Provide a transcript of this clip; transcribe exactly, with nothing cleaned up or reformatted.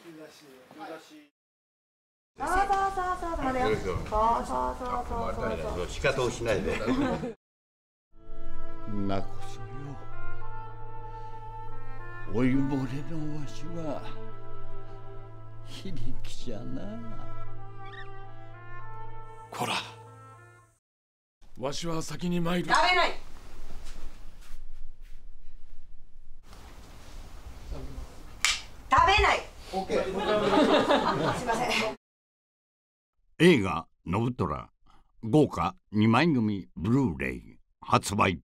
そうそうそうそうそうだよ。そうそうそうそうそう。 仕方をしないで。なこそよ。老いぼれのわしは非力じゃな。 こら。わしは先に参る。 食べない。食べない。オッケー。すいません。 映画「信虎」豪華にまい組ブルーレイ発売